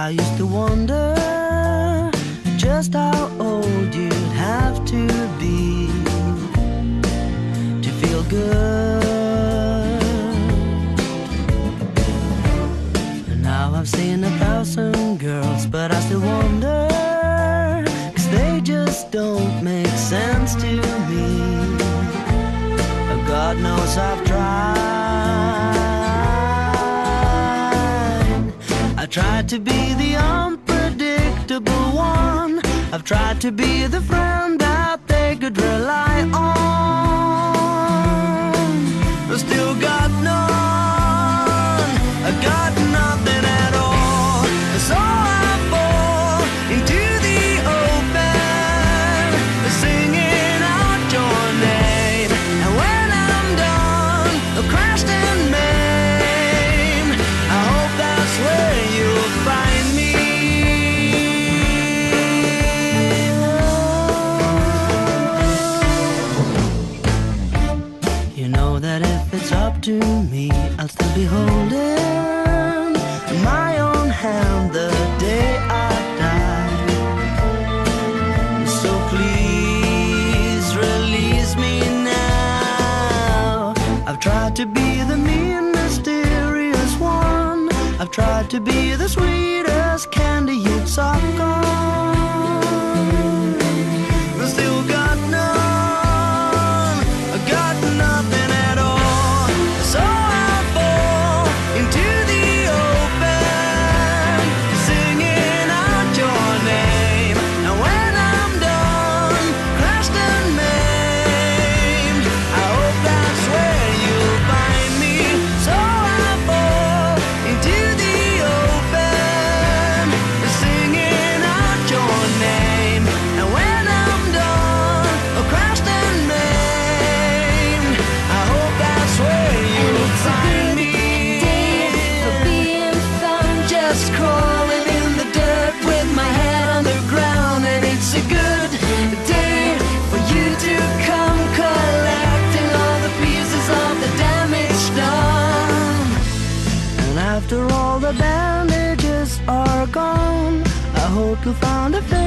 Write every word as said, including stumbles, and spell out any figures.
I used to wonder just how old you'd have to be to feel good. And now I've seen a thousand girls, but I still wonder, 'cause they just don't make sense to me. Oh, God knows I've tried. I tried to be the unpredictable one. I've tried to be the friend that they could rely on. But still got none. I got nothing at all. So I fall into the open, singing out your name. And when I'm done, crashed and maimed, I hope that's where you'll find me. You know that if it's up to me, I'll still be holding my own hand the day I die. So please release me now. I've tried to be the mean, mysterious one. I've tried to be the sweetest candy you'd suck on. But still got none. I got nothing at all. So I fall into the open, singing out your name. And when I'm done, crashed and maimed, I hope that's where you'll find me. So I fall into the open, singing out your name. And when I'm done, crashed and maimed, I hope that's where you'll find me. For being found just crawling in the dirt with my head underground. And it's a good day for you to come collecting all the pieces of the damage done. And after all the bandages are gone, I hope you'll find a